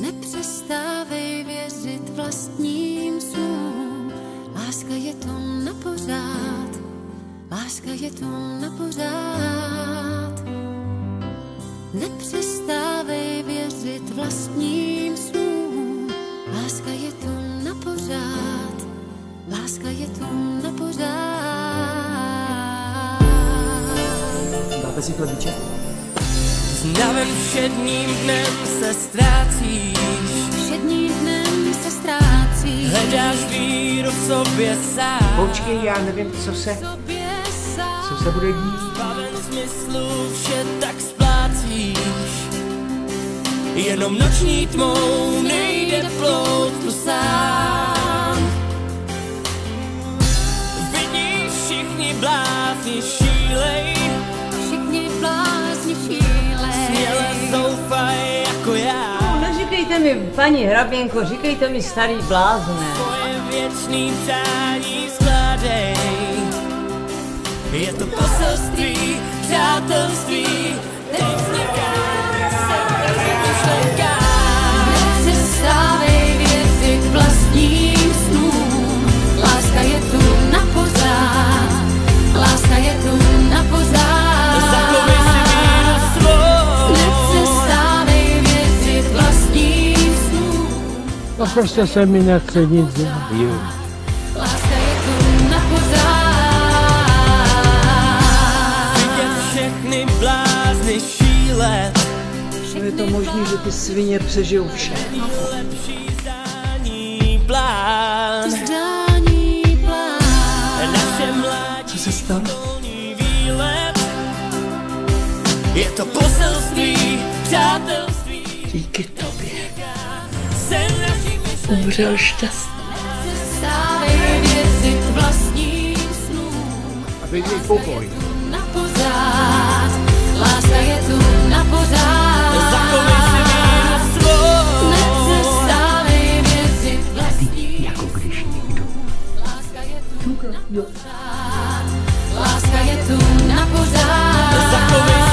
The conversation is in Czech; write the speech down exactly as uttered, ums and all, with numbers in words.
Nepřestávej věřit vlastním snům. Láska je tu na pořád, láska je tu na pořád. Nepřestávej věřit vlastním snům. Láska je tu na pořád, láska je tu na pořád. Dáte si chlebíček? S davem všedním dnem se ztrácíš, Všedním dnem se ztrácíš, hledáš víru v sobě sám. Počkej, já nevím, co se, sobě sám. co se bude dít. Zbaven smyslu vše tak splácíš, jenom noční tmou nejde plout tu sám. Vidíš, všichni blázni šílej, Všichni blázni šílej, směle zoufaj jako já. Neříkejte mi, paní hraběnko, říkejte mi starý blázne. Tvoje věčný přání skládej, je to poselství, přátelství, teď vzniká se myšlenka. Nepřestávej věřit vlastním snům. Láska je tu na pořád, láska je tu na pořád. Zachovej si víru svou. Nepřestávej věřit vlastním snům. No prostě se mi nechce nic dělat. Láska je tu na pořád. Vidět všechny blázny šílet, Je to možný, že ty svině přežijou vše. lepší zdání plán. Zdání plán. Naše mládí Co se stalo? školní výlet, je to poselství, přátelství. Díky tobě Sen našich myšlenek. umřel šťastný. Nepřestávej věřit vlastním snům. A teď mi pokoj. Na pořád, láska je tu na pořád. Zachovej si víru svou. Nepřestávej věřit vlastním. Jako když nikdo. Láska je tu na pořád, láska je tu na pořád. Zachovej